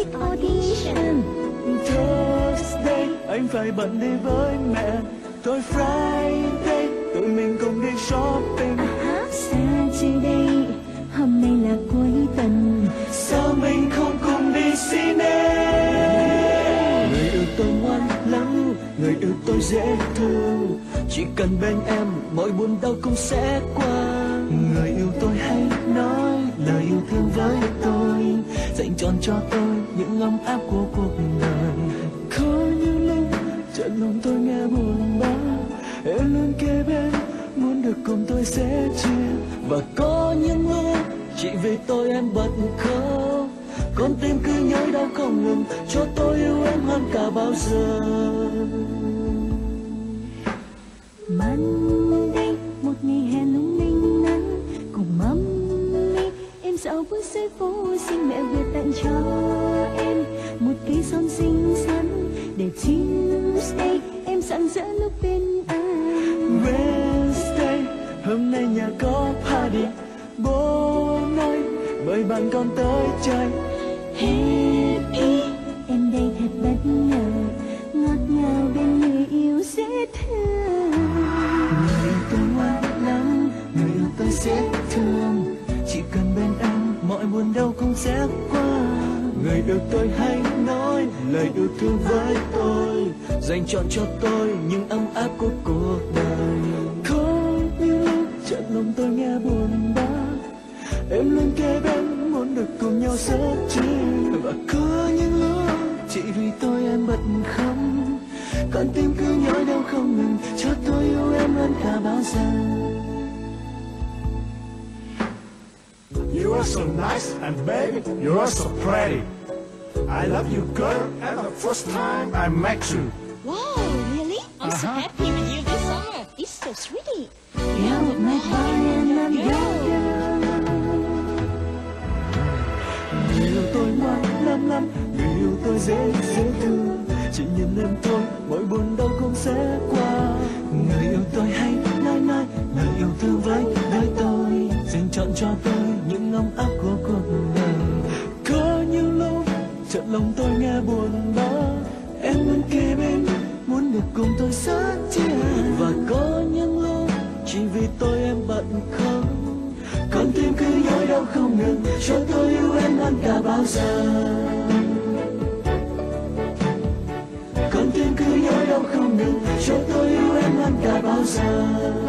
thích audition. Thursday anh phải bận đi với mẹ. Thôi Friday tụi mình cùng đi shopping. Saturday hôm nay là cuối tuần, sao mình không cùng đi cine? Người yêu tôi ngoan lắm, người yêu tôi dễ thương, chỉ cần bên em mọi buồn đau cũng sẽ qua. Người yêu tôi hay nói lời yêu thương với tôi, dành trọn cho tôi những ấm áp của cuộc đời. Có những lúc chợt lòng tôi nghe buồn bã, em luôn kế bên muốn được cùng tôi sẻ chia. Và có những lúc chỉ vì tôi em bật khóc, con tim cứ nhói đau không ngừng, cho tôi yêu em hơn cả bao giờ. Monday một ngày hè lung linh nắng, cùng mami em dạo bước dưới phố xinh, mẹ Việt tặng cho em một cây son xinh xắn, để Tuesday em rạng rỡ lúc bên anh. Wednesday hôm nay nhà có party, bố nói mời bạn con tới chơi. Happy em đây thật bất ngờ, ngọt ngào bên người yêu dễ thương. Người yêu tôi ngoan lắm, người yêu tôi dễ thương, chỉ cần bên em mọi buồn đau cũng sẽ qua. Người yêu tôi hay nói lời yêu thương với tôi, dành trọn cho tôi những ấm áp của cuộc đời. Có những lúc chợt lòng tôi nghe buồn bã, em luôn kế bên muốn được cùng nhau sớt chia. Và có những lúc chỉ vì tôi em bật khóc, con tim cứ nhói đau không ngừng, cho tôi yêu em hơn cả bao giờ. You are so nice and baby, you are so pretty. I love you, girl, and the first time I met you. Wow, really? I'm so happy with you this summer. It's so sweet. You're my boy and I'm your girl. Người yêu tôi ngoan lắm lắm, người yêu tôi dễ thương, chỉ nhìn em thôi mọi buồn đau cũng sẽ qua. Người yêu tôi hay nói lời yêu thương với tôi, dành trọn cho tôi những ấm áp của cuộc đời. Có những lúc chợt lòng tôi nghe buồn bã, em luôn kế bên muốn được cùng tôi sát chia. Và có những lúc chỉ vì tôi em bận không, con tim cứ nhói đau không ngừng, cho tôi yêu em hơn cả bao giờ. Con tim cứ nhói đau không ngừng, cho tôi yêu em hơn cả bao giờ.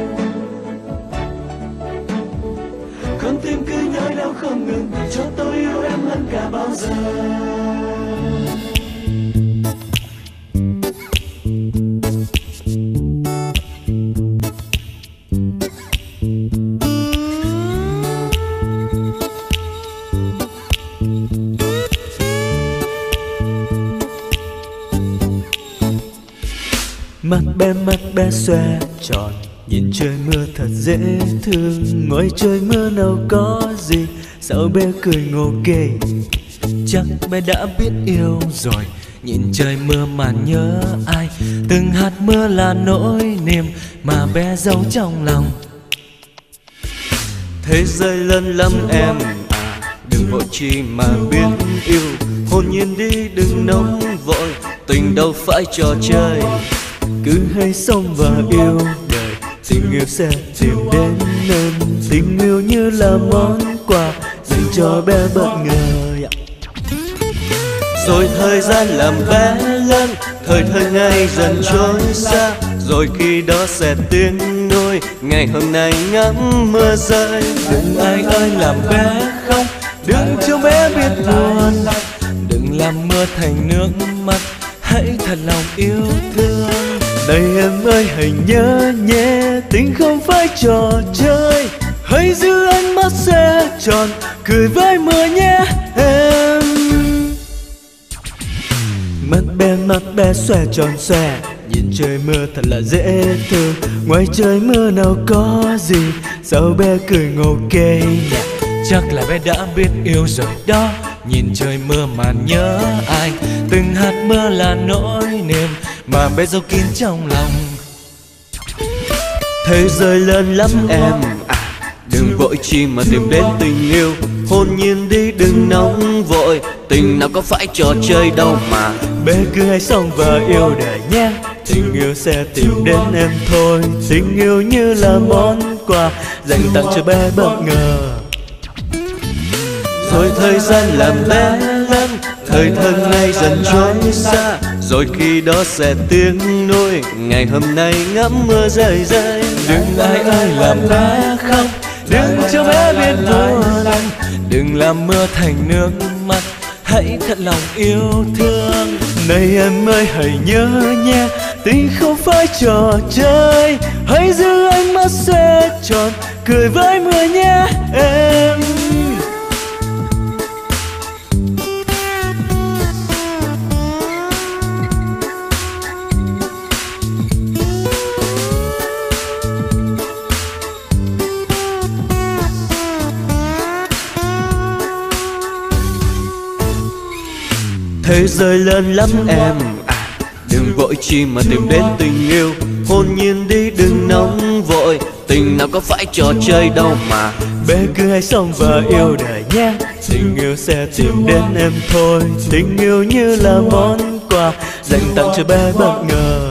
Con tim cứ nhói đau không ngừng, cho tôi yêu em hơn cả bao giờ. Mắt bé xòe tròn, nhìn trời mưa thật dễ thương. Ngoài trời mưa nào có gì, sao bé cười ngô nghê. Chắc bé đã biết yêu rồi, nhìn trời mưa mà nhớ ai. Từng hạt mưa là nỗi niềm mà bé giấu trong lòng. Thế giới lớn lắm em à, đừng vội chi mà biết yêu. Hồn nhiên đi đừng nóng vội, tình đâu phải trò chơi. Cứ hãy sống và yêu đời, tình yêu sẽ tìm đến nơi. Tình yêu như là món quà dành cho bé bất ngờ. Rồi thời gian làm bé lớn, thời ngày dần trôi xa. Rồi khi đó sẽ tiến đôi, ngày hôm nay ngắm mưa rơi. Đừng ai ơi làm bé không, đừng cho bé biết buồn. Đừng làm mưa thành nước mắt, hãy thật lòng yêu thương. Này em ơi hãy nhớ nhé, tình không phải trò chơi. Hãy giữ ánh mắt sẽ tròn, cười với mưa nhé em. Mắt bé xòe tròn xòe, nhìn trời mưa thật là dễ thương. Ngoài trời mưa nào có gì, sao bé cười ngô nghê nhỉ. Chắc là bé đã biết yêu rồi đó, nhìn trời mưa mà nhớ ai. Từng hạt mưa là nỗi niềm mà bé giấu kín trong lòng. Thế giới lớn lắm em à, đừng vội chi mà tìm đến tình yêu. hồn nhiên đi đừng nóng vội, tình nào có phải trò chơi đâu mà. Bé cứ hãy sống và yêu đời nhé, tình yêu sẽ tìm đến em thôi. Tình yêu như là món quà dành tặng cho bé bất ngờ. Rồi thời gian làm bé lớn, thời thơ ngây dần trôi xa, rồi khi đó sẽ tiếng nuôi ngày hôm nay ngắm mưa rơi rơi. Đừng ai ơi làm bé khóc, đừng cho bé biết buồn, đừng làm mưa thành nước mắt, hãy thật lòng yêu thương. Này em ơi hãy nhớ nhé, tình không phải trò chơi, hãy giữ ánh mắt sẽ tròn, cười với mưa nhé em. Thế giới lớn lắm em đừng vội chi mà tìm đến tình yêu, hồn nhiên đi đừng nóng vội, tình nào có phải trò chơi đâu mà. Bé cứ hãy sống và yêu đời nhé, tình yêu sẽ tìm đến em thôi. Tình yêu như là món quà dành tặng cho bé bất ngờ.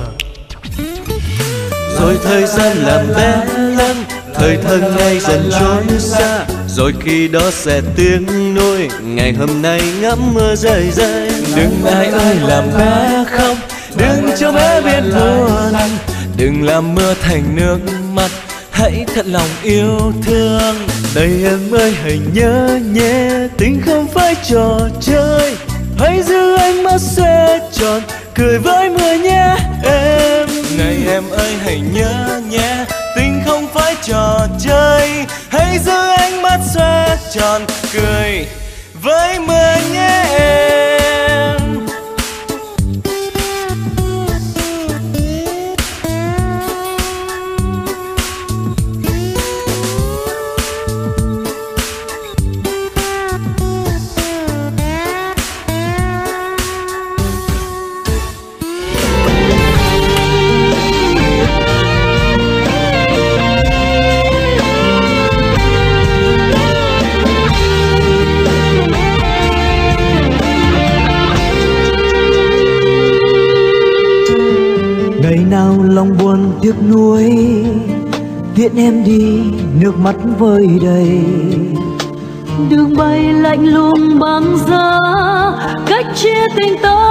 Rồi thời gian làm bé lớn, thời thơ ngây dần trôi xa, rồi khi đó sẽ tiếng nuôi ngày hôm nay ngắm mưa rơi rơi. Đừng ai ơi làm bé khóc, đừng cho bé biết buồn, đừng làm mưa thành nước mắt, hãy thật lòng yêu thương. Này em ơi hãy nhớ nhé, tình không phải trò chơi, hãy giữ ánh mắt sẽ tròn, cười với mưa nhé em. Này em ơi hãy nhớ nhé, tình không phải trò chơi, hãy giữ ánh mắt xoa tròn, cười với mưa nhé em. Nào lòng buồn tiếc nuối, tiễn em đi nước mắt vơi đầy. Đường bay lạnh lùng băng giá, cách chia tình ta.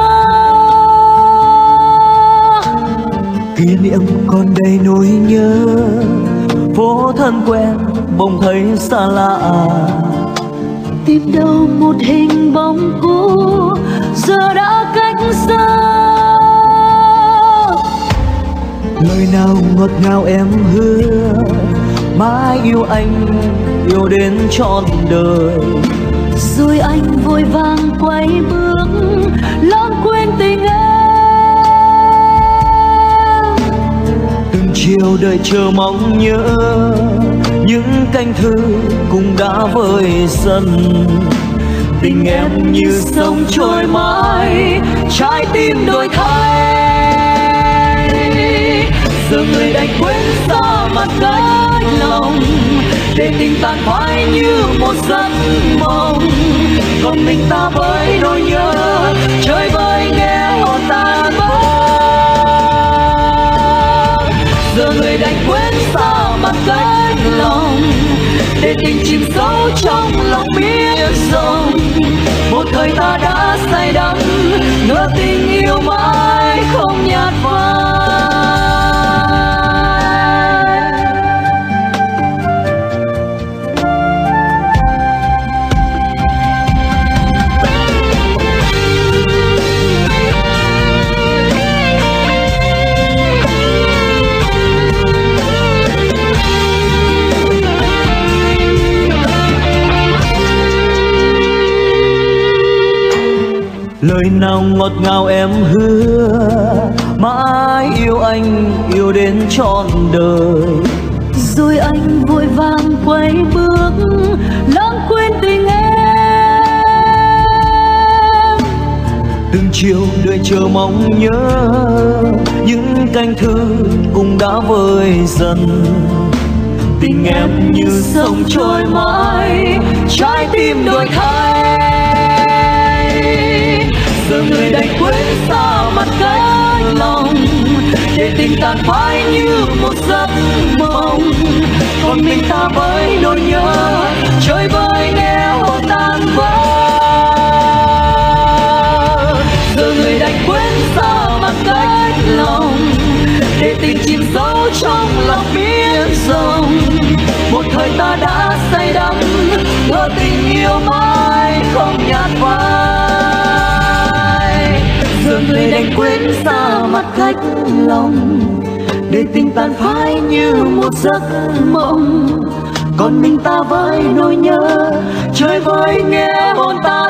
Kỷ niệm còn đầy nỗi nhớ, phố thân quen bỗng thấy xa lạ. Tìm đâu một hình bóng cũ giờ đã cách xa. Lời nào ngọt ngào em hứa, mãi yêu anh, yêu đến trọn đời. Rồi anh vội vàng quay bước, lãng quên tình em. Từng chiều đợi chờ mong nhớ, những canh thư cũng đã vơi dần. Tình em như sông trôi mãi, trái tim đổi thay. Giờ người đành quên xa mặt cách lòng, để tình tàn phai như một giấc mộng. Còn mình ta với nỗi nhớ, chơi vơi nghe hồn tan vỡ. Giờ người đành quên xa mặt cách lòng, để tình chìm sâu trong lòng biết rộng. Một thời ta đã say đắm, ngỡ tình yêu mãi không nhạt phai. Lời nào ngọt ngào em hứa, mãi yêu anh, yêu đến trọn đời. Rồi anh vội vàng quay bước, lãng quên tình em. Từng chiều đợi chờ mong nhớ, những canh thư cũng đã vơi dần. tình em như sông trôi mãi, trái tim đổi thay. Giờ người đành quên xa mặt cách lòng, để tình tàn phai như một giấc mộng. Còn mình ta với nỗi nhớ, chơi vơi nghe hồn tan vỡ. Giờ người đành quên xa mặt cách lòng, để tình chìm sâu trong lòng biển rộng. Một thời ta đã say đắm, ngỡ tình yêu mãi không nhạt phai. Giờ người đành quên xa mặt khách lòng, để tình tàn phai như một giấc mộng. Còn mình ta với nỗi nhớ, chơi với nghe hồn ta